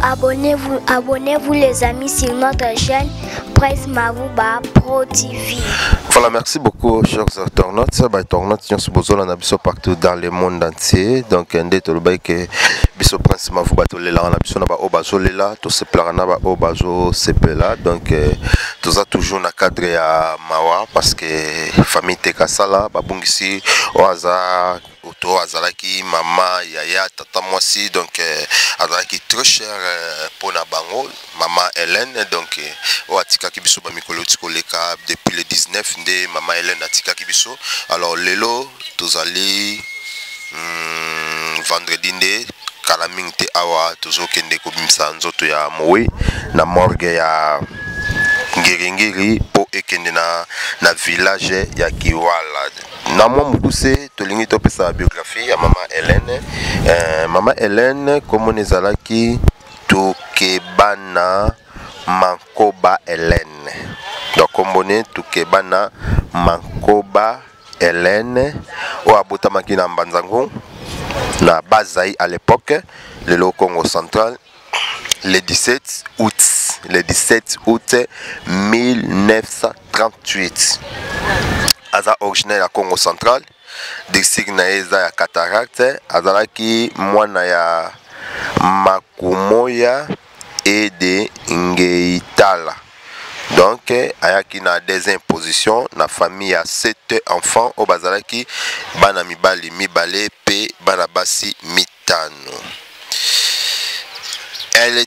abonnez-vous les amis sur notre chaîne Prince Mavouba Pro TV. Voilà, merci beaucoup chers internautes. Internautes qui sont partout dans le monde entier. Donc biso Prince Mavouba tolela na biso na ba obazo lela to sepela na ba obazo sepela. Donc toza toujours na cadre ya mawa parce que famille tekasala babungisi oaza auto azalaki mama yaya tata mwasi donc azalaki très cher pour na bango maman Hélène donc o atika kibiso ba mikolo tikoleka depuis le 19 nde maman Hélène atika kibiso. Alors lelo tozali vendredi nde kala mingte awa tozokende kobimisa nzoto ya mowe na morgue ya Ngiri po ekende na village ya Kiwala. Na mwa mukuse tolingi topesa biographie ya mama Hélène. Mama Hélène comme nezalaki Tukebana Mankoba Hélène. Donc kombone Tukebana Mankoba Hélène o abotamaki na Mbanzango na Bazaï à l'époque le Congo central le 17 août 1938. Aza originaire à Congo central, district na eza ya Cataracte, azalaki mwana ya Makumoya et de Ngeitala. Donc ayaki na deuxième position na famille à 7 enfants au bazalaki bana mibali mibale pe bana basi mitano. Elle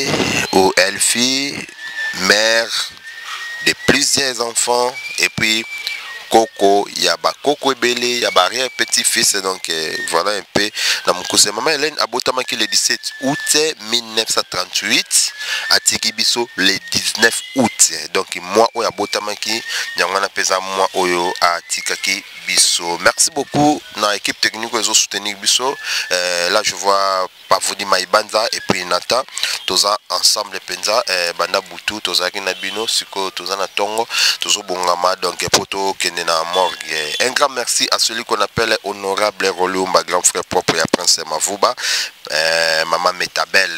fut mère de plusieurs enfants et puis Coco, Yaba Coco Ebele, Yaba rien petit-fils, donc voilà un peu. Dans mon cousin, maman Hélène a botamaki le 17 août 1938, à Tikibiso le 19 août. Donc moi, oya botamaki, nyangana pesa moi oyo à Tikaki Biso. Merci beaucoup dans l'équipe technique qui ont soutenu Biso. Là je vois Pavodi Maïbanza et puis Nata, toza ensemble penza, Banda Boutou, toza Kinabino, Siko, toza Natongo, tozo Bongama, donc poto kene na morgue. Un grand merci à celui qu'on appelle Honorable Rolumba, grand frère propre à Prince Mavouba, maman Metabelle,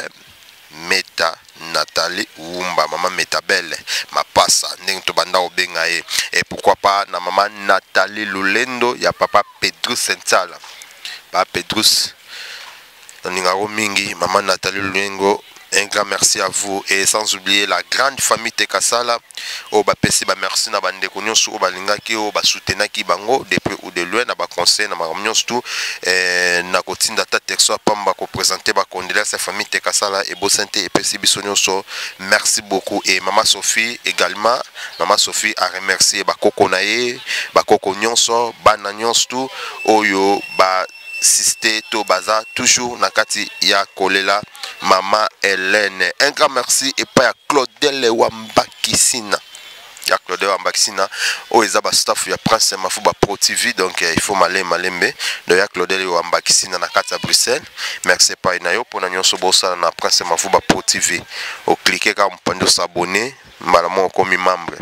Meta Nathalie Oumba, maman Metabelle, ma passa, Nento Banda Obengae, et pourquoi pas na maman Nathalie Lulendo, ya papa Pedrus Sentala, papa Pedrus, Ningaro Mingi, maman Nathalie Lulengo. Un grand merci à vous et sans oublier la grande famille Tekasala. Oh ba pesi ba merci na bande konyo su ba lingaki o ba soutenaki bango depuis ou de loin na ba conseil na maramion tout na kotinda ta texto pamba ko présenter ba condoléances à famille Tekasala et Bosante et pesi bisonyo so. Merci beaucoup et maman Sophie également. Maman Sophie a remercié ba koko nae, ba koko nyonso, ba na nyonso tout oyo ba Siste to baza toujours nakati ya kolela maman Hélène. Un grand merci et pas à Claudel Wambakisina. Ya Claudel Wambakisina o ezaba staff ya Prince Mavouba Pro TV donc il faut malembe donc ya Claudel Wambakisina nakati à Bruxelles. Merci pas inayo pour nyonso bosa na Prince Mavouba Pro TV. O cliquer quand mpando s'abonner malamo comme membre.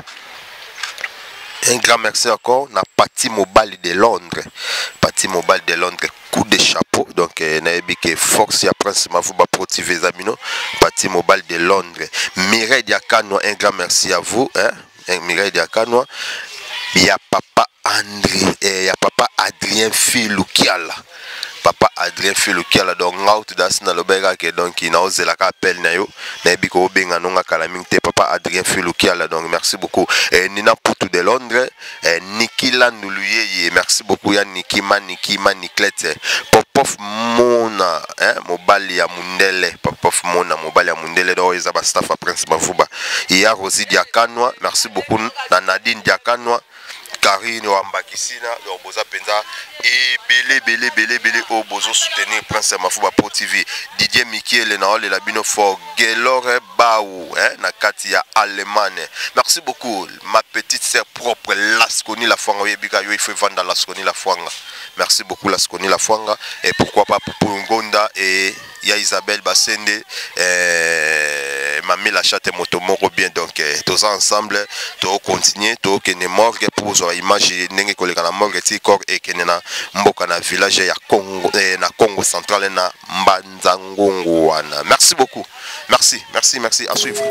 Un grand merci encore na Parti Mobile de Londres. Parti Mobile de Londres, coup de chapeau. Donc, naebike Fox ya Prince Mavouba Pro TV Zamino. Parti Mobile de Londres. Mireille Diakano, un grand merci à vous. Mireille Diakano. Il y a papa André, il y a papa Adrien Filoukiala. Papa Adrien Filoukiala donc out das na lobega ke donc il a osé la appel na yo na biko benga nonga kala mingte papa Adrien Filoukiala donc merci beaucoup et Nina Poutou de Londres Niki Landuluye merci beaucoup ya Nikima Niklete Popov Mona mobali ya Mundele Popov Mona mobali ya Mundele do ezaba staff à Prince Mavouba il y a Rosie Diakanwa merci beaucoup na Nadine Diakanwa Karine Wambakisina donc boza penza et belé au bozo soutenir Prince Mavouba Pro TV Didier Mikiel na ole la bino for Gelore Baou na kati ya Allemagne. Merci beaucoup ma petite sœur propre Laskoni la Fwanga yebika yo il faut vendre Laskoni la Fwanga. Merci beaucoup Laskoni la Fwanga et pourquoi pas pour Ngonda et ya Isabelle Basende mamie la chatte moto moko bien donc tous ensemble to continuer to que ne morgue pour so image ndenge koleka na morgue ti corps et que na mboka na village ya Congo na Congo central na Mbanzangongo wana. Merci beaucoup. Merci à suivre.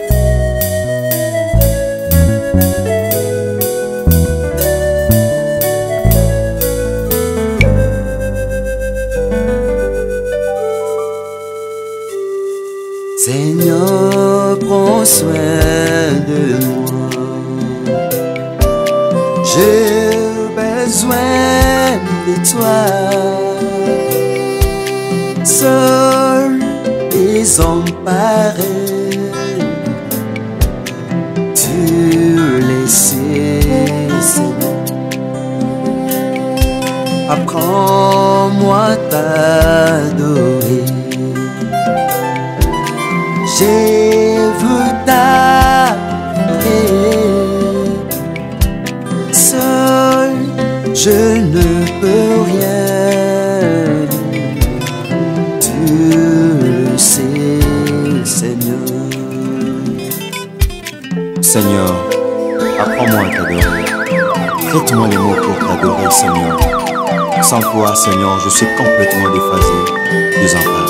Seigneur, prends soin de moi. J'ai besoin de toi. Seul désemparé, tu le sais, Seigneur. Apprends-moi t'adorer. Je veux t'adorer. Seul, je ne peux rien. Tu le sais, Seigneur. Seigneur, apprends-moi à t'adorer. Prête-moi les mots pour t'adorer, Seigneur. Sans toi, Seigneur, je suis complètement déphasé, désemparé.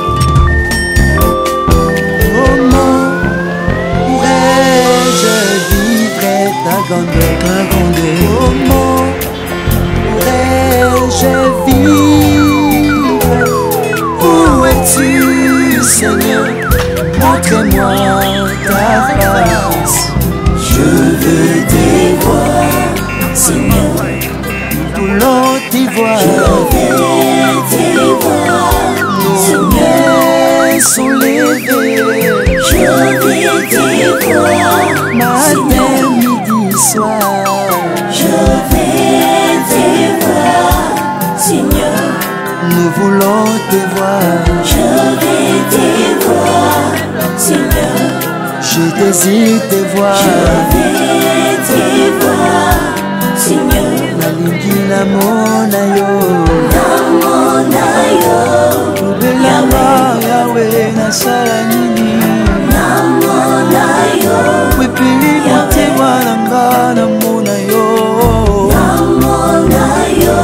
Comment pourrais-je vivre? Où es-tu, Seigneur? Montre-moi ta face. Je veux te voir, Seigneur. Nous voulons te voir. Je veux te voir, Seigneur. Sont levés. Je veux te voir, matin, midi, soir. Je vais te voir, Seigneur. Nous voulons te voir. Je vais te voir, Seigneur. Je désire te voir. Je vais te voir, Seigneur. Nalingi na mona yo. Na mona yo. Ubelanga Yahweh na sala nini. Na mona yo. Wepili mote walanga na mona yo. Na mona yo.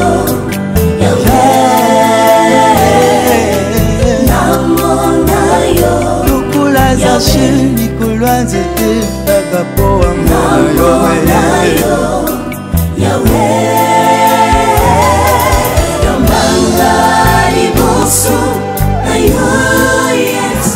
Yahweh. Na mona yo. Lukula za shini kulwanze te takapo wa mona yo. Yahweh. Yambanga liboso na yo, yes.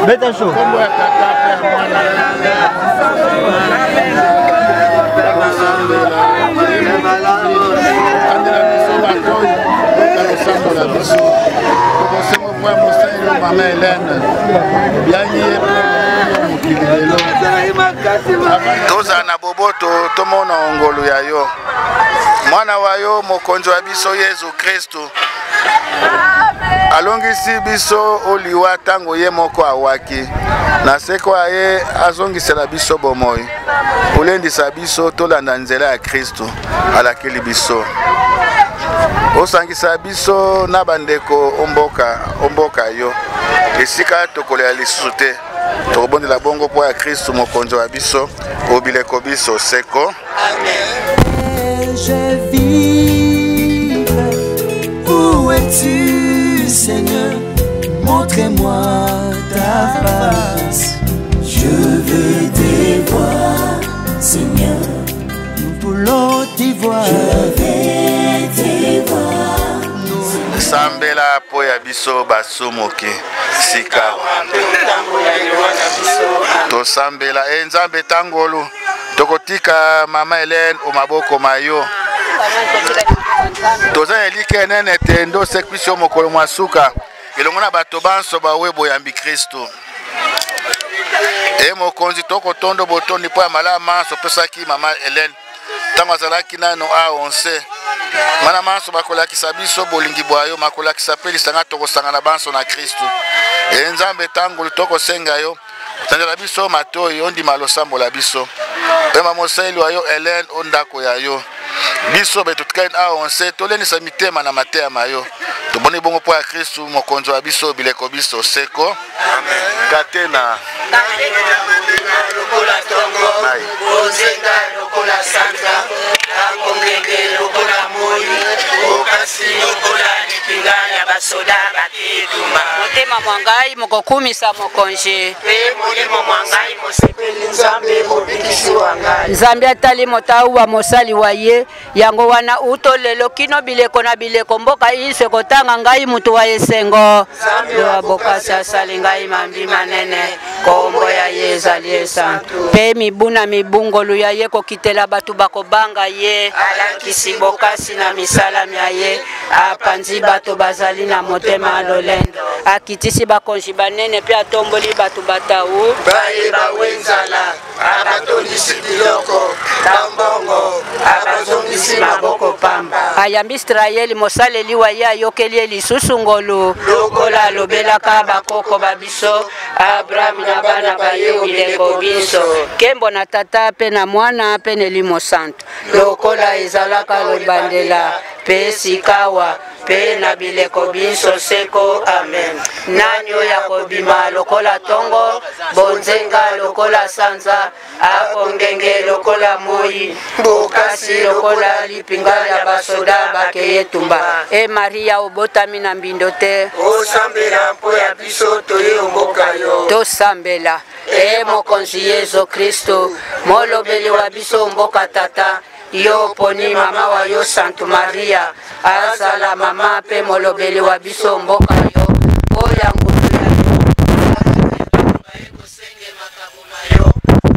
Beta chaud. Maman Hélène, toza na boboto tomona ongolo ya yo mwana wa yo mokonzi wa biso Yesu Kristu alongisi biso oliwa tango ye moko awaki na seko aye azongisela biso bomoi olendisa biso tolanda nzela ya Kristu alakeli biso osangisa biso na bandeko omboka yo esika tokolela lisusu te tokobondela bongo mpo ya Kristu mokonzi wa biso obileko biso seko. Amen. Je vivre. Où es-tu, Seigneur? Montre-moi ta face. Je veux te voir, Seigneur. Nous voulons te voir. Je vais te voir. Sambela po ya biso basumoki sikawa to sambela Nzambe tangolu tokotika mama Hélène o maboko mayo toza elike nene tendo sekwisio mokolo mwasuka elongo na bato banso bawebo yambi Kristu e mokonzi tokotondo botondi po ya malama sopesaki mama Hélène tango azalaki nano aonse mana manso bakolakisa biso bolingi bwayo makolakisa pe lisanga tokosanga na banso na Kristu Nzambe tangolu tokosenga yo tandela biso matoi ondima losambola biso pema moseli wa yo Hélène ondako ya yo biso betutkani aonse tolenisa mitema na mateya mayo toboni bongo po ya Kristu mokonzi wa biso bileko biso seko amen katena lokola tongo ozenga lokola santa akongenge lokola moi okasi lokola lipinganya basoda bateduma motema mwangai mokokumisa mokonje pe molimo mwangai mosepeli Nzambe mobikisi wangai Nzambe atali motau wa mosali wa ye yango wana uto lelo kino bileko na bileko mboka ise kotanga ngai mutu wa esengo Nzambe wa bokasi asali ngai mambi manene kombo ya yezali santu pe mibuna mibungolu ya ye kokitela batu bakobanga ye alakisi bokasi na misala mya ye apanzi bato bazali na motema lolendo akitisi bakonzi banene pe atomboli batu batau bayeba wenzala abatondisi biloko tambongo abazongisi maboko pamba ayambi Israeli mosaleli wa ye ayokeli lisusu ngolu lokola alobelaka bakoko babiso Abraham na bana baye bileko biso kembo na tata pe na mwana pe nelimo santo lokola ezalaka lobandela pe sikawa pe na bileko biso seko amen nanyo ya kobima lokola tongo bonzenga lokola sanza akongenge lokola moi bokasi lokola lipinga ya basoda bakeye tumba e Maria obotami na mbindo te osambela mpo ya biso toye omboka yo tosambela e mokonzi Yesu Kristo molobeli wa biso mboka tata yo poni mama wa yo Santo Maria azala mama pe molobeli wa biso mboka yo oya ngutu ya yo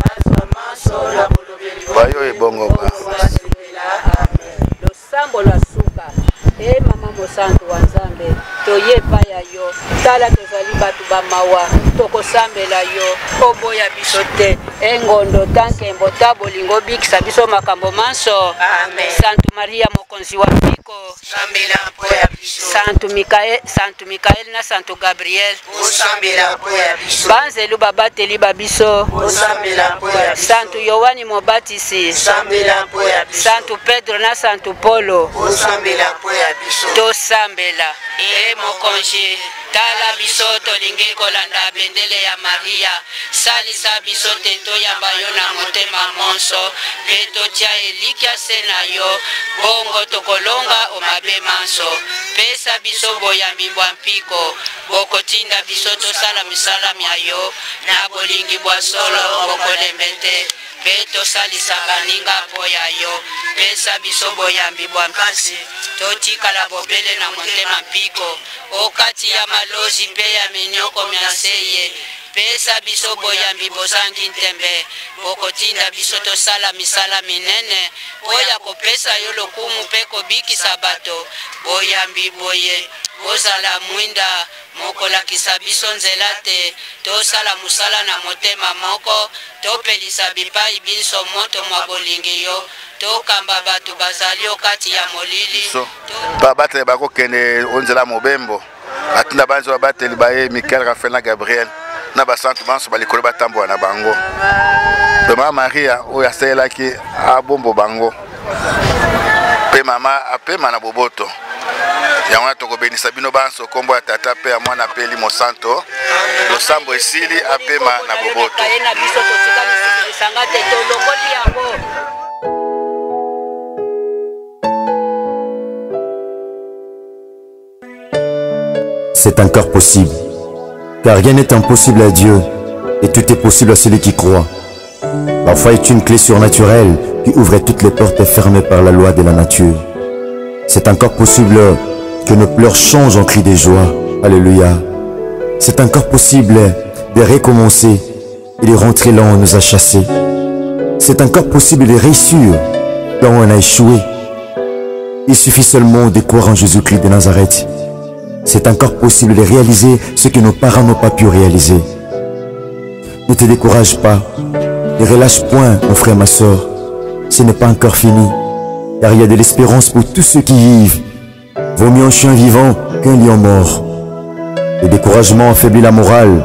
bayo ebongo ba losambo la suka e mama mosantu wa Nzambe toyepa ya yo tala tozali batu bamawa tokosambela yo oboya biso te engondo tanke mbota bolingo bikisa biso makambo manso amen Santo Maria mokonzi wa biko sambela mpo ya biso Santo Mikael na Santo Gabriel osambela mpo ya biso banzelu babateli babiso osambela mpo ya biso Santo Yohani Mobatisi sambela mpo ya biso Santo Pedro na Santo Polo osambela mpo ya biso tosambela e mokonzi tala biso tolingi kolanda bendele ya Maria salisa biso te toyamba yo na motema monso pe totia elikya se na yo bongo tokolonga omabe manso pesa biso boyambi bwa mpiko bokotinda biso tosala misala mya yo na bolingi bwa solo bokolembe te pe tosalisa baninga po ya yo pesa biso boyambi bwa mpasi totikala bobele na motema mpiko okati ya malozi pe ya minyoko mya seye pesa biso boyambi bozangi ntembe bokotinda biso tosala misala minene oya kopesa yo lokumu mpe kobikisa bato boyambi boye bozala mwinda mokolakisa biso nzela te tosala musala na motema moko topelisa bipai biso moto mwa bolingi yo tokamba bato bazali okati ya molili babateli bakokende onzela mobembo atinda banzi babateli baye Michael Raphaël na Gabriel na basantu banso balikolo batambola na bango pe mama Maria oyo asalelaki abombo bango pe mama apema na boboto yango na tokobenisa bino banso kombo ya tata pe ya mwana pe Limo Santo losambo esili apema na boboto. C'est encore possible, car rien n'est impossible à Dieu, et tout est possible à celui qui croit. La foi est une clé surnaturelle qui ouvre toutes les portes fermées par la loi de la nature. C'est encore possible que nos pleurs changent en cris de joie. Alléluia. C'est encore possible de recommencer et de rentrer là où on nous a chassés. C'est encore possible de réussir là où on a échoué. Il suffit seulement de croire en Jésus-Christ de Nazareth. C'est encore possible de réaliser ce que nos parents n'ont pas pu réaliser. Ne te décourage pas. Ne relâche point, mon frère, ma soeur. Ce n'est pas encore fini. Car il y a de l'espérance pour tous ceux qui vivent. Vaut mieux un chien vivant qu'un lion mort. Le découragement affaiblit la morale,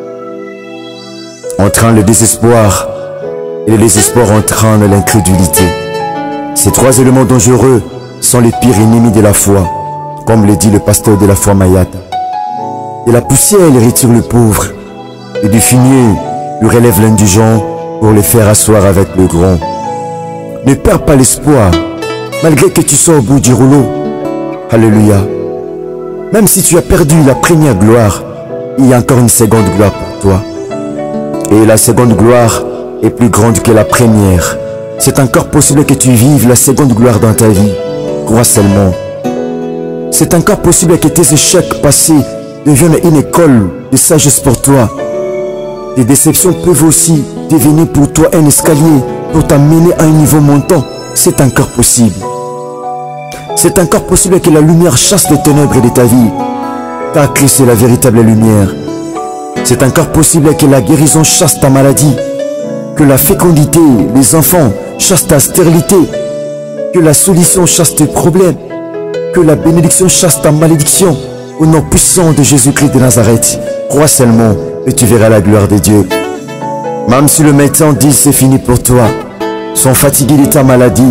entraîne le désespoir, et le désespoir entraîne l'incrédulité. Ces trois éléments dangereux sont les pires ennemis de la foi, comme le dit le pasteur de la foi Mayata. De la poussière, il retire le pauvre, et du fumier, il relève l'indigent pour le faire asseoir avec le grand. Ne perds pas l'espoir, malgré que tu sois au bout du rouleau. Alléluia. Même si tu as perdu la première gloire, il y a encore une seconde gloire pour toi. Et la seconde gloire est plus grande que la première. C'est encore possible que tu vives la seconde gloire dans ta vie. Crois seulement. C'est encore possible que tes échecs passés deviennent une école de sagesse pour toi. Tes déceptions peuvent aussi devenir pour toi un escalier pour t'amener à un niveau montant. C'est encore possible. C'est encore possible que la lumière chasse les ténèbres de ta vie, car Christ est la véritable lumière. C'est encore possible que la guérison chasse ta maladie, que la fécondité, les enfants, chasse ta stérilité, que la solution chasse tes problèmes, que la bénédiction chasse ta malédiction. Au nom puissant de Jésus-Christ de Nazareth, crois seulement et tu verras la gloire de Dieu. Même si le médecin dit c'est fini pour toi, sont fatigués de ta maladie.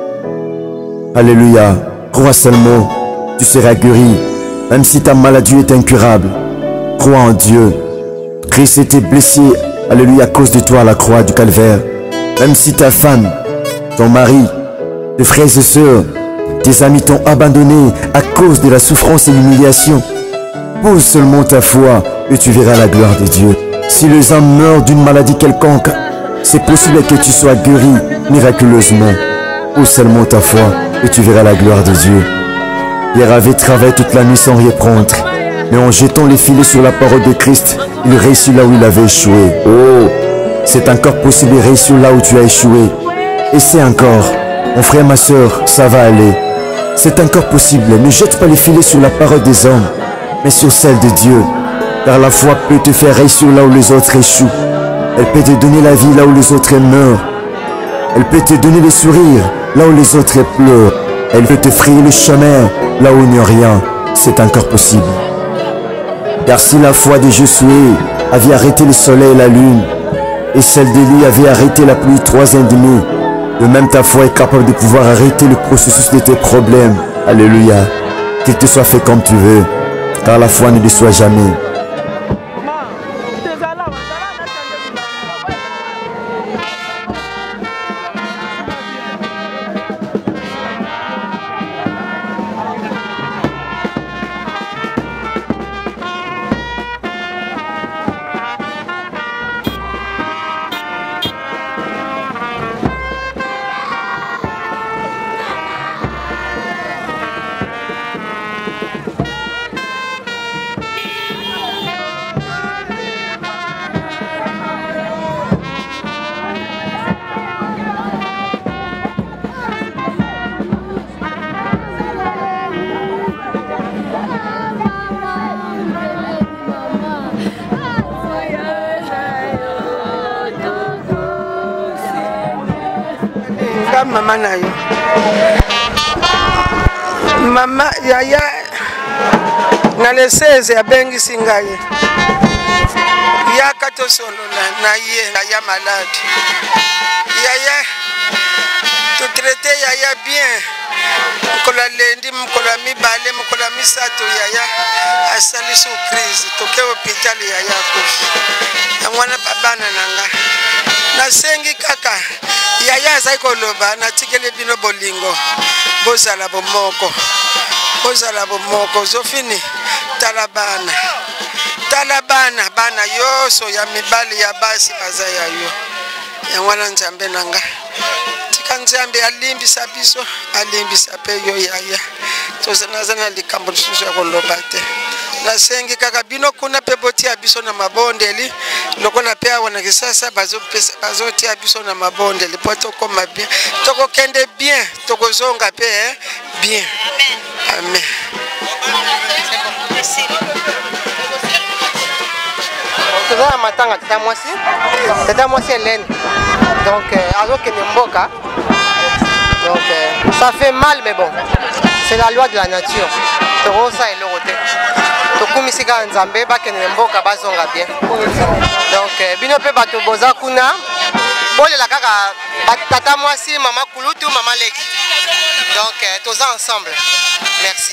Alléluia, crois seulement, tu seras guéri, même si ta maladie est incurable. Crois en Dieu. Christ était blessé, alléluia, à cause de toi à la croix du calvaire. Même si ta femme, ton mari, tes frères et sœurs, tes amis t'ont abandonné à cause de la souffrance et l'humiliation, pose seulement ta foi et tu verras la gloire de Dieu. Si les hommes meurent d'une maladie quelconque, c'est possible que tu sois guéri miraculeusement. Pose seulement ta foi et tu verras la gloire de Dieu. Pierre avait travaillé toute la nuit sans reprendre, mais en jetant les filets sur la parole de Christ, il réussit là où il avait échoué. Oh, c'est encore possible de réussir là où tu as échoué. Et c'est encore, mon frère, ma soeur, ça va aller. C'est encore possible. Ne jette pas les filets sur la parole des hommes, mais sur celle de Dieu. Car la foi peut te faire réussir là où les autres échouent. Elle peut te donner la vie là où les autres meurent. Elle peut te donner le sourire là où les autres pleurent. Elle peut te frayer le chemin là où il n'y a rien. C'est encore possible. Car si la foi de Josué avait arrêté le soleil et la lune, et celle d'Élie avait arrêté la pluie 3 ans et demi, de même ta foi est capable de pouvoir arrêter le processus de tes problèmes. Alléluia. Qu'il te soit fait comme tu veux, car la foi ne déçoit jamais. nga mama na yo mama yaya na le 16 abengisi ngai yaka tosolola na ye yaya malade yaya totraite yaya bien mokolo lendi mokolo mibale mokolo misato yaya asali surprise toke hôpital yaya akufi yangwana babana nanga nasengi kaka yaya azali koloba natikeli bino bolingo bozala bomoko zofini talabana bana yoso ya mibali ya basi baza yayo yangwana nzambe nanga tika nzambe alimbisa biso alimbisa pe yo yaya tozanazana likambo lisusu ya koloba te nasengi kaka bino kuna pe botia biso na mabondeli lokola pe awana kisasa bazotia biso na mabondeli po tokoma bien tokokende bien tokozonga pe bien amen. Toza matanga tata mwasi Hélène donc azokende mboka donc ça fait mal mais bon c'est la loi de la nature tokosa eloko te tokumisi kaka nzambe bakende mboka bazonga bien donc bino mpe bato boza kuna bolela kaka tata mwasi mama kulutu mama leki donc toza ensemble merci.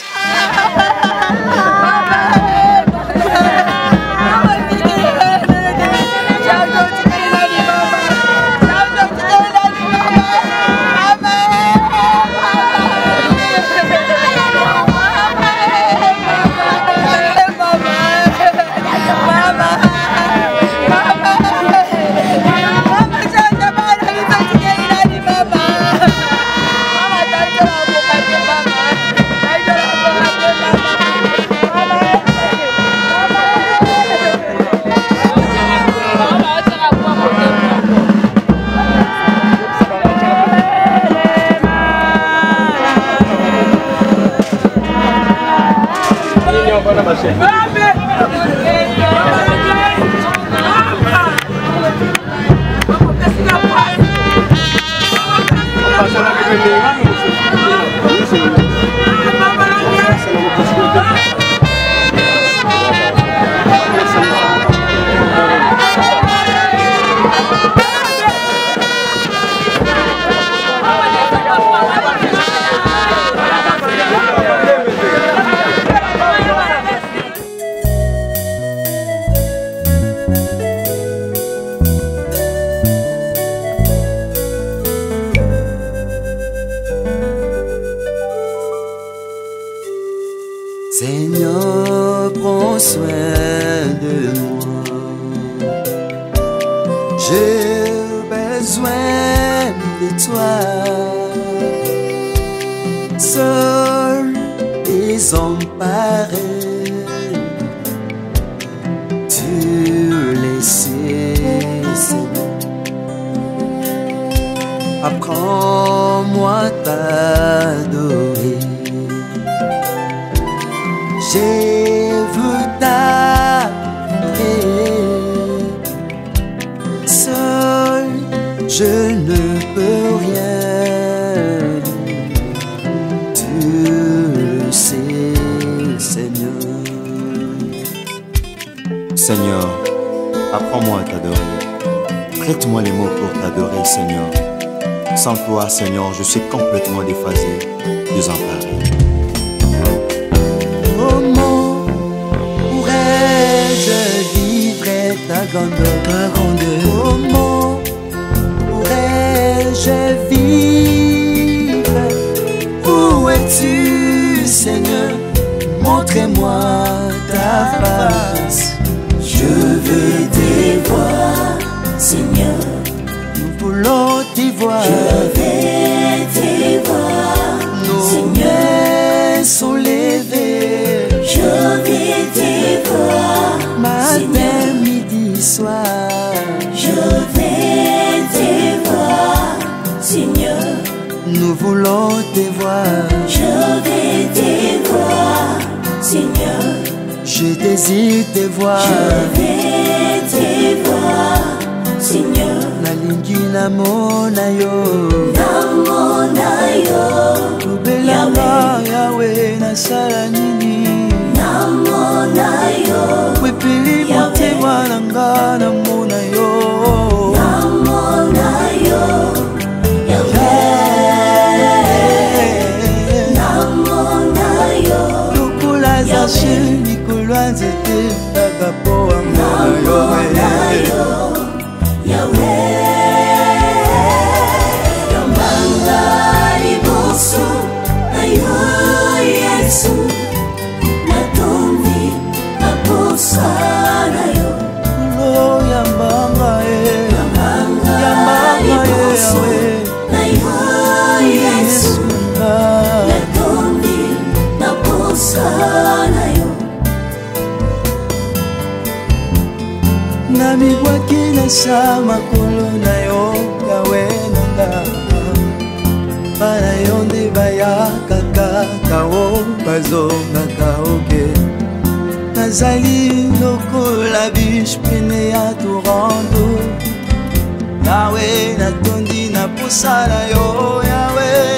Seigneur, prends soin de moi. J'ai besoin de toi. Seul désemparé, tu le sais. Apprends-moi t'adorer. Je veux t'adorer. Seul, je ne peux rien. Tu le sais, Seigneur. Seigneur, apprends-moi à t'adorer. Prête-moi les mots pour t'adorer, Seigneur. Sans toi, Seigneur, je suis complètement déphasé, désemparé. Comment pourrais-je vivre ta grandeur? Comment pourrais-je vivre? Où es-tu, Seigneur? Montre-moi ta face. Je veux te voir, Seigneur. Nous voulons te voir. Je vais te voir, nos mains sont levées. Je vais te voir, matin, midi, soir. Je vais te voir, Seigneur. Nous voulons te voir. Je vais te voir, Seigneur. Je désire te voir. Je vais te voir, Seigneur. Nalingi na mona yo. Yawe nasala nini namona yo wepeli motema nanga namona yo namona yo Yawe namona yo lokola zache nikolwa nzete agapo amona yo Yawe yambanga liboso ayo Yesu natombi naposana yo lo yambanga yambanga Yawe ayo Yesu natombi naposana yo nami wakina sama kolo na yo Yawe nanga bana yonde baya kaka kao bazonga kaoke nazali lokola biche pene ya torando Yawe natondi na posala yo Yawe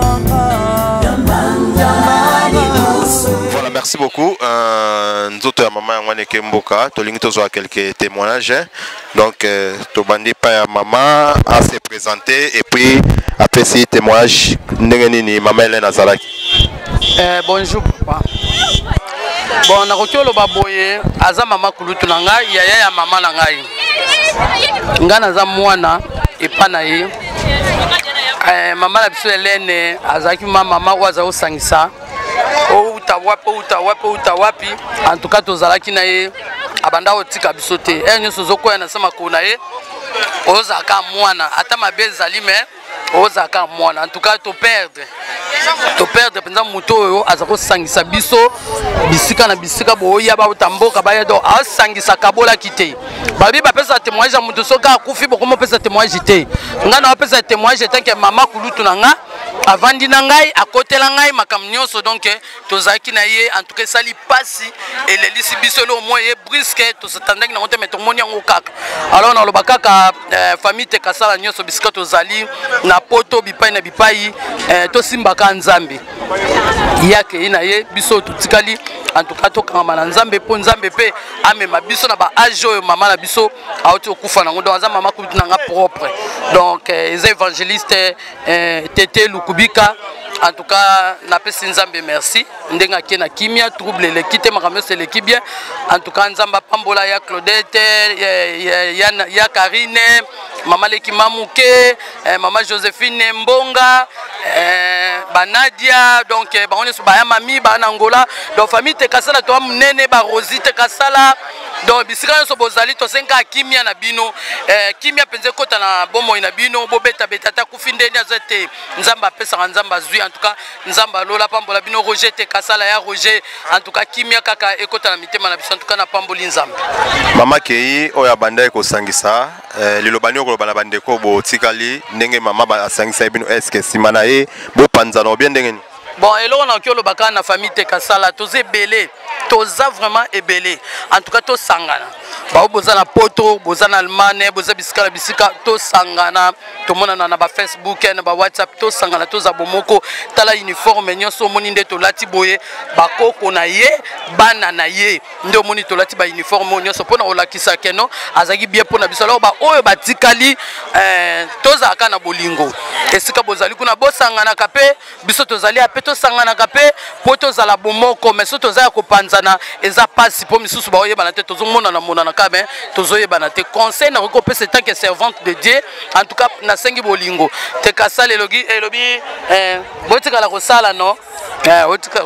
Voilà, merci beaucoup. Nzoto ya maman ngwane Kemboka, tolingi tozo quelques témoignages. Donc tobandi pa ya maman à se présenter et puis après ces témoignages ndengeni maman Hélène Azalaki. Bonjour papa. Bon nakoki oloba boye aza mama kulutu na ngai yaya ya mama na ngai. Nga naza mwana epa na ye. Mama la biso Hélène azalaki mama waza osangisa. Outa wapi en tout cas tozalaki na ye abanda otika biso te nyoso zokoya na sama kona ye ozaka mwana ata mabe ezali me ozaka mwana en tout cas to perdre penza moto oyo azako sangisa biso bisika na bisika boya ba utamboka ba yedo asangisa kabola kite babi ba pesa témoignage ya moto soka akufi bokomo pesa témoignage te ngana pesa témoignage tant que mama kulutu na nga avandi na ngai akotela ngai makam nyonso donc tozaki na ye en tout cas sali pasi elelisi biso le moye brisque to s'attendait na ngote meto moni yango kaka alors na loba kaka famille te kasala nyonso bisika tozali na poto bipai na bipai to simbaka nzambe yake ina ye biso tutikali en tout cas to kama na nzambe po nzambe pe amema biso na ba age oyo mama na biso auti okufa na ngondo aza mama kutu na nga propre donc les évangélistes Tété Lukubika en tout cas na pesi nzambe merci ndenga ke na kimia trouble l'équipe makamyo c'est l'équipe bien en tout cas nzamba pambola ya Claudette ya Karine mama Leki Mamuke mama Joséphine Mbonga Banadia donc ba on est ba mami ba Angola donc famille te kasala to munene ba Rosite kasala donc bisika so bozali to senga kimia na bino kimia penze kota na bomo ina bino bobeta betata kufindeni azete nzamba pesa nzamba zui en tout cas nzamba lola pambola bino Roger te kasala ya Roger en tout cas kimia kaka ekota na mitema na biso en tout cas na pamboli nzamba mama kei oya banda ko sangisa lilobani ko bana bande ko bo tikali ndenge mama ba asangisa bino est-ce simana e bo panzana bien ndenge bon eloko na kiolo baka na famille te kasala toze belé toza vraiment ebelé en tout cas to sangana ba boza na poto boza na Allemagne boza bisika bisika to sangana to mona na ba Facebook na ba WhatsApp to sangana to za bomoko tala uniforme nyonso moni nde to lati boye ba koko na ye bana na ye ndo moni to lati ba uniforme nyonso pona olakisa keno azaki bien pona bisalo ba oyo batikali to za kana bolingo esika bozali kuna bosangana kape biso tozali ape to sangana kape poto za la bomoko meso to za ko panzana eza pasi po misusu ba oyeba na te tozomona na mona na kabe tozoyeba na te conseil na ko pesa tant que servante de Dieu en tout cas na sengi bolingo te kasala elogi elobi botika la ko sala no otika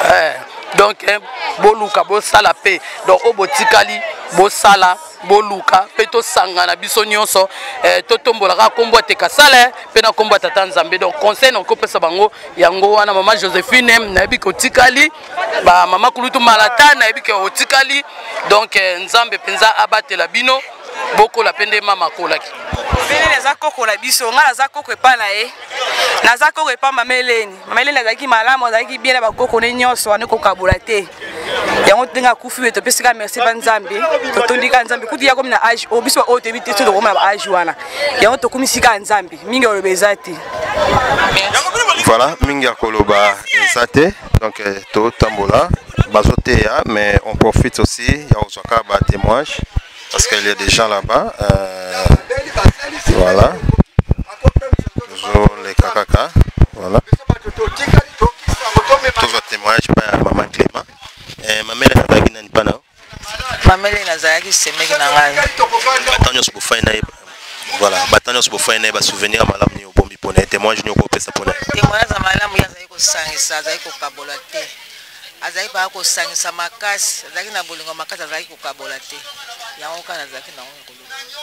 donc boluka bo sala pe donc obotikali bo sala boluka peto sangana biso nyonso to tombola ka kombo te kasala pe na kombo tata nzambe donc conseil na ko pesa bango yango wana mama Joséphine na bi ko tikali ba mama kulutu malata na bi ko tikali donc nzambe penza abatela bino boko la pende mama kolaki bene naza koko la biso nga naza koko epa na ye naza koko epa mama Hélène azalaki malamu azalaki bien na bakoko ne nyonso wana kokabola te yango tenga kufi we topesika merci ba nzambe totondika nzambe kuti ya komi na age o biso o te biti to koma ba age wana yango tokomisika nzambe mingi olobeza te Voilà, Minga Koloba Zate, donc tout tambola, bazotea, mais on profite aussi, il y a aussi un témoignage, parce qu'il y a des gens là-bas. Voilà, toujours les kakaka, voilà. Toujours un témoignage par Maman Clément. Maman elle a dit qu'il pas là. Maman elle a dit c'est mec nangai. Attends, je peux faire une. Voilà, batano se bofai na ba souvenir malamu ni obombi pona témoignage ni okopesa pona témoignage malamu ya zaiko sangisa zaiko kabola te azai ba ko sangisa makasi azaki na bolingo makasi azaki ko kabola te yango kana azaki na ngolo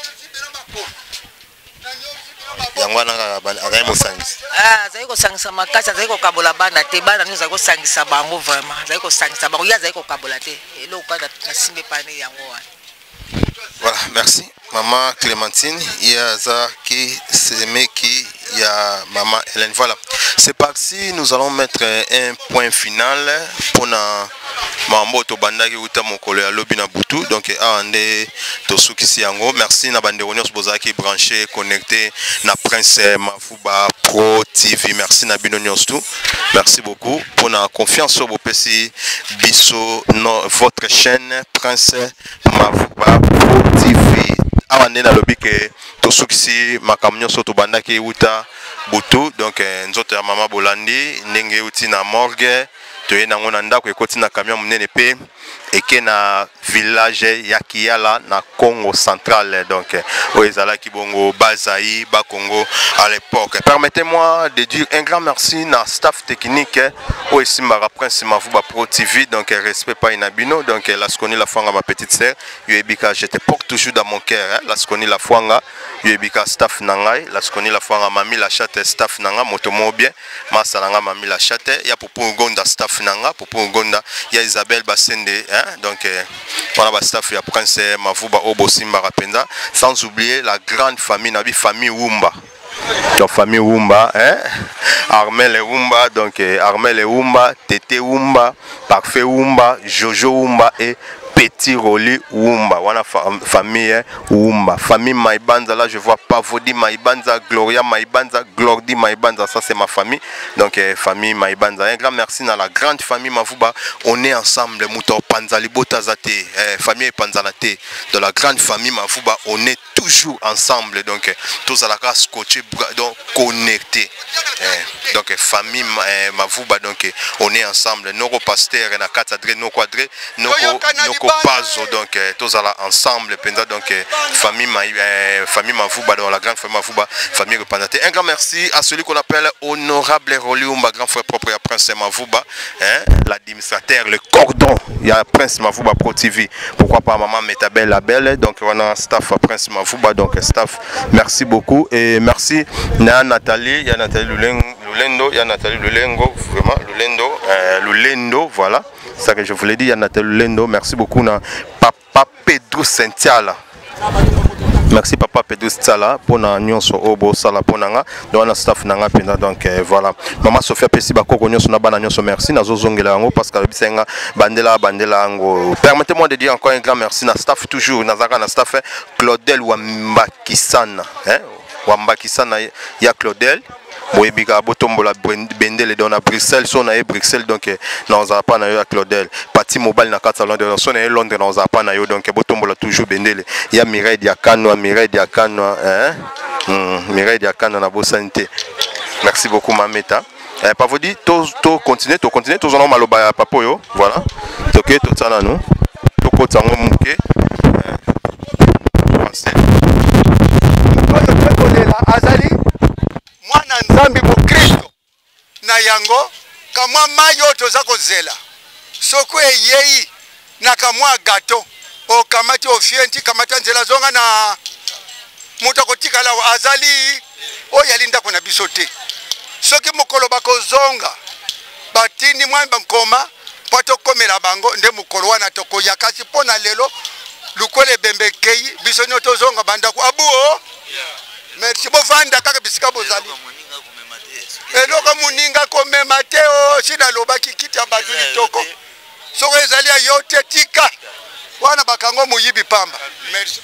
yango na azai mo sangisa azai ko sangisa makasi azai ko kabola bana te bana ni azai ko sangisa bango vraiment azai ko sangisa bango ya azai ko kabola te elo kana na simbe pane yango wana. Voilà, merci. Maman Clémentine, il y a ça qui s'aimait qui il y a Maman Hélène. Voilà, c'est parti. Nous allons mettre un point final pour na mambo to bandaki uta mokolo ya lobi na butu. Donc ande to suki siango. Merci na bande onios bozaki branché connecté na Prince Mavuba Pro TV. Merci na binonios tout. Merci beaucoup pour la confiance au Bopesi Bisso votre chaîne Prince Mavuba Pro TV. Awande na lobi ke to suki makamnyo soto bandaki uta butu. Donc nzoto ya mama Bolandi ndenge uti na morgue to ye nango na ndako ekoti na camion munene pe eke na village ya Kiala na Congo central. Donc oezala ki bongo Bazaï ba Congo à l'époque. Permettez-moi de dire un grand merci na staff technique au Simbara Prince Mavuba Pro TV. Donc respect pas inabino. Donc la skoni la fanga ma petite sœur Yuebika, je te porte toujours dans mon cœur. La skoni la fanga Yuebika staff nangai, la skoni la fanga mami la chatte staff nanga motomo bien masalanga mami la chatte ya popo gonda staff nanga popo gonda ya Isabelle Basende hein. Donc voilà ba staff ya Prince Mavuba Obo Simbara Penda, sans oublier la grande famille nabi famille Wumba. Donc famille Wumba hein, Armel Wumba, donc Armel Wumba, Tété Wumba, Parfait Wumba, Jojo Wumba et Petit Roli Wumba. Voilà famille Wumba. Famille Maïbanza, là je vois Pavodi Maïbanza, Gloria Maïbanza, Glordi Maïbanza, ça c'est ma famille. Donc famille Maïbanza. Un grand merci à la grande famille Mavuba. On est ensemble, Moutor Panzali Botazate, famille Panzalate. De la grande famille Mavuba, on est toujours ensemble. Donc tous à la cas scotché, donc connectés. Donc famille Mavuba, donc on est ensemble. Noko Pasteur, na Katadre, Noko Adre, Noko Pazo, donc tous à la ensemble. Donc famille Mavuba, dans la grande famille Mavuba, famille repentate. Un grand merci à celui qu'on appelle Honorable Roliumba, grand frère propre à Prince Mavuba, l'administrateur, le cordon, il y a Prince Mavuba Pro TV. Pourquoi pas maman Metabel la belle. Donc on a un staff à Prince Mavuba, donc staff, merci beaucoup et merci à Nathalie, il y a Nathalie Lulendo, il y a Nathalie Lulengo, vraiment Lulendo, voilà. C'est ça que je voulais dire, il y a Nathalie Lulendo, merci beaucoup na Papa Pedro Sentiala. Merci Papa Pedro Sala pour na nyonso obo sala pour nanga donc na staff nanga penda. Donc voilà maman Sophia Pesi bakoko nyonso na bana nyonso merci na zozongela yango parce que bisenga bandela yango. Permettez-moi de dire encore un grand merci na staff toujours nazaka na staff Claudel Wambakisana Wambakisana ya Claudel Boyebika botombola bendele dans Bruxelles son na Bruxelles. Donc nous a pas na yo Claudel parti mobile na kata Londres son na Londres nous a pas na yo. Donc botombola toujours bendele ya Mireille Diakano Mireille Diakano Mireille Diakano na bosanté. Merci beaucoup mameta. Pas vous dire to continuer tous en maloba papa yo voilà OK tout ça là nous to kotango muke azali mwana nzambi mukristo na yango kamwa mayo toza kozela soko eyei na kamwa gato o kamati ofienti kamata nzela zonga na muto kotikala azali o yalinda kona biso te soki mukolo bakozonga batindi mwamba nkoma poto komela bango nde mukolo wana tokoya kasi pona lelo lukole bembekei biso nyoto zonga banda ku abuo merci bovanda kaka bisika bozali eloko muninga komema te o shida lobaki kiti ya batu litoko soko ezali ya yote tika wana bakango muyibi pamba merci.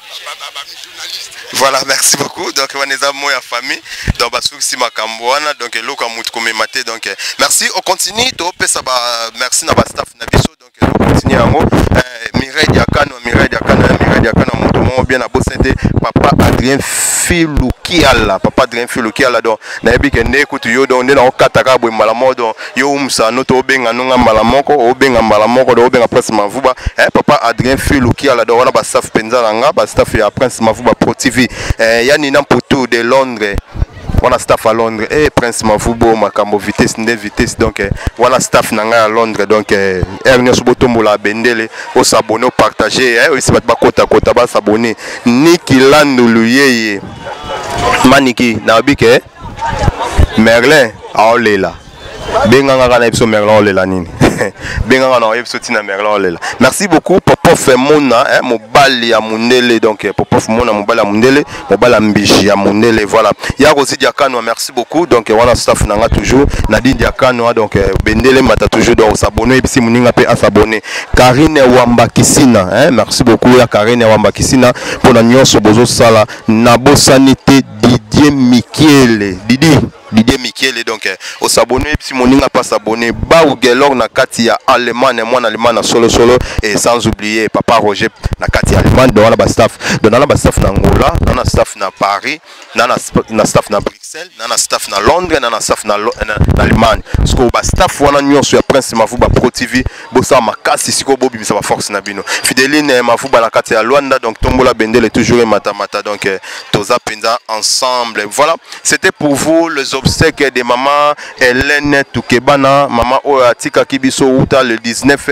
Voilà, merci beaucoup. Donc, on est à moi famille. Donc, si ma camboana, donc, l'eau comme maté. Donc, merci. On continue. Merci à staff Nabiso. Donc, on continue en haut. Mireille Diakano, mon bien à Bossende. Papa Adrien Filoukiala. Papa Adrien Filoukiala. Donc, Nabi Kende, écoute, yo, donc, on est dans Kataka, Malamode, yo, Msa, notre Obenga, Nunga Malamoko, Obenga Malamoko, Obenga Prince Mavuba. Papa Adrien Filoukiala. Donc, on a staff Penzalanga, staff et Prince Mavuba Pro TV. Yanina Poutou de Londres. Voilà staff à Londres et Prince Mavubo Makambo vitesse donc voilà staff nanga à Londres donc Ernest Botombola Bendele au s'abonner au partager aussi bat kota ba s'abonner Niki Landuluye Maniki Nabike Merlin Aolela Benganga kana episode Merlin Olela nini Benganga na episode tina Merlin Olela. Merci beaucoup Popof Mona mobali ya Mundele donc Popof Mona mobali ya Mundele mobali ya Mbishi ya Mundele voilà. Ya Rosi Diakano merci beaucoup donc voilà staff nanga toujours Nadine Diakano donc Bendele mata toujours donc s'abonner et puis muninga pe à s'abonner. Karine Wamba Kisina merci beaucoup ya Karine Wamba Kisina pour la nyonso bozo sala nabo sanité Didier Mikiele Didier Mikiele donc au s'abonner si moninga pas s'abonner ba ou gelor na kati ya Allemagne moi na Allemagne solo et sans oublier papa Roger na kati ya Allemagne dans la staff na Angola dans la staff na Paris na staff na Bruxelles na staff na Londres na staff na Allemagne parce que ba staff wana nyonso ya Prince Mavuba Pro TV bosa makasi siko bobi bisa ba force na bino Fideline Mavuba na kati ya Luanda donc Tombola Bendele toujours mata donc toza penza ensemble voilà c'était pour vous les obsèques de maman Hélène Toukebana maman Oatika Kibiso Outa le 19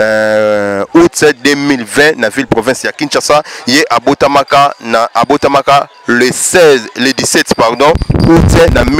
août 2020 na ville province ya Kinshasa yé Abotamaka le 17 pardon août na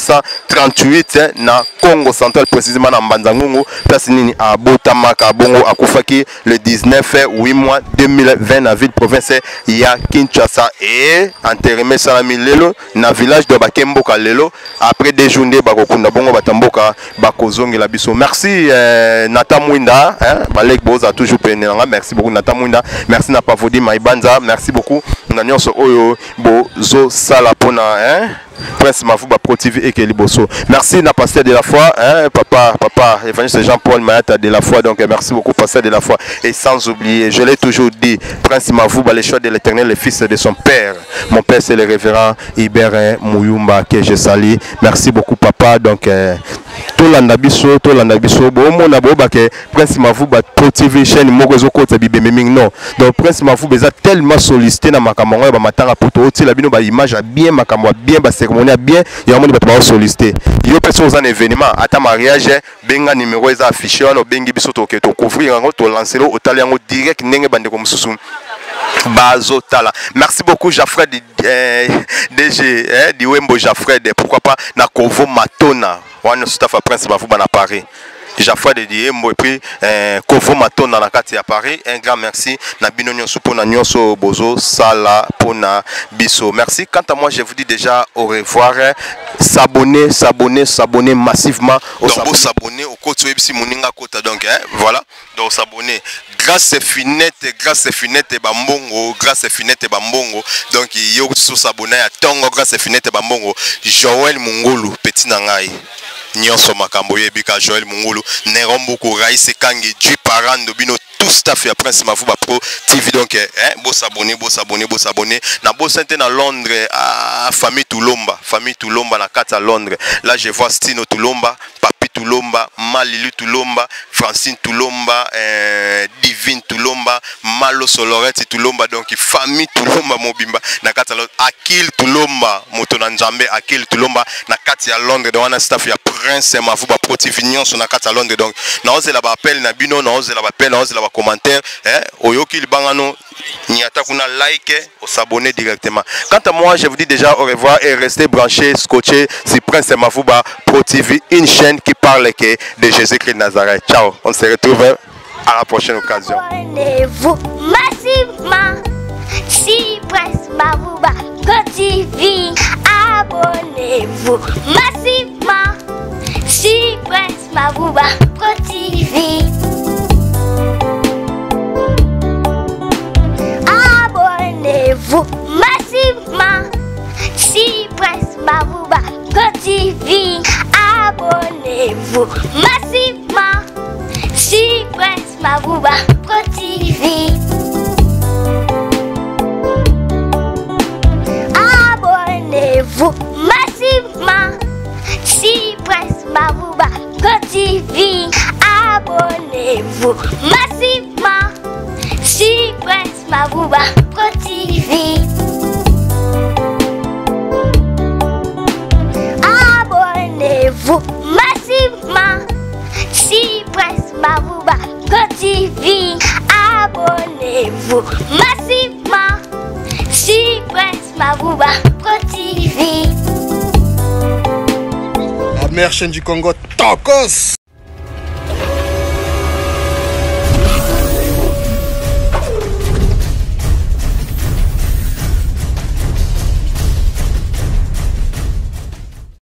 1938 na Congo central précisément na Mbanzangungu place nini Abotamaka bongo akufaki le 19 8 mois 2020 na ville province ya Kinshasa et enterré salami lelo na village de Bakemboka lelo après des journées bakokunda bongo batamboka bakozongela biso merci Nata Mwinda balek boza toujours penelanga merci beaucoup Nata Mwinda merci na Pavodi Maibanza merci beaucoup na nyonso oyo bozo sala pona Prince Mavuba Pro TV et Keliboso. Merci na pasteur de la foi papa évangéliste Jean-Paul Mayata de la foi donc merci beaucoup pasteur de la foi et sans oublier je l'ai toujours dit Prince Mavuba le choix de l'Éternel le fils de son père mon père c'est le révérend Ibert Mouyumba que je salue merci beaucoup papa donc tolanda biso bomo na boba ke Prince Mavuba Pro TV chaîne mokozo kota bibememing non donc Prince Mavuba est tellement sollicité na makambo ba matanga poto oti la bino ba image bien makambo bien ba cérémonie bien il y a monde ba sollicité yo personne aux événement ata mariage benga numéro eza affiché on bengi biso to ke to couvrir ngo to lancer au taliango direct ndenge bande ko mususu Bazotala. Merci beaucoup Jafred DG di Wembo Jafred pourquoi pas na Kovo Matona wana staff à Prince Mavuba na Paris Jafred de Wembo et puis Kovo Matona na kati à Paris un grand merci na bino nyonso pona nyonso bozo sala pona biso merci quant à moi je vous dis déjà au revoir s'abonner massivement au s'abonner au côté web si moninga kota donc voilà donc s'abonner grâce finette bambongo donc yo s'abonner à tongo grâce finette bambongo Joël Mungulu petit nangai nyonso makambo yebika Joël Mungulu Nerombuko Raïs Kangi du parando bino tout staff ya Prince Mavuba Pro TV donc bo s'abonner na bo sente na Londres à famille Tulomba na kata Londres là je vois Stino Tulomba Papi Tulomba Malilu Tulomba Francine Tulomba Divine Tulomba Malo Solorette Tulomba donc famille Tulomba mobimba na kata Akil Tulomba moto na Nzambe Akil Tulomba na kata ya Londres donc wana staff ya Prince Mavuba Pro TV nyonso na kata Londres donc na ose la appel na bino na ose la commentaire oyoki libangano ni atakuna like ou s'abonner directement. Quant à moi je vous dis déjà au revoir et restez branchés scotchés sur Prince Mavuba Pro TV, une chaîne qui parle de Jésus-Christ de Nazareth. Ciao, on se retrouve à la prochaine occasion. Abonnez-vous massivement si Prince Mavuba Pro TV. Abonnez-vous massivement si Prince Mavuba Pro TV. Abonnez-vous Abonnez-vous massivement. Cypress Marouba Pro TV. Abonnez-vous massivement. Cypress Marouba Pro TV. Abonnez-vous massivement. Cypress Marouba Pro TV. Abonnez-vous massivement. Cypress Marouba Pro TV. Abonnez-vous massivement. Cypress Marouba Pro TV. Abonnez-vous massivement. Cypress Marouba Pro TV. La meilleure chaîne du Congo, Tokos.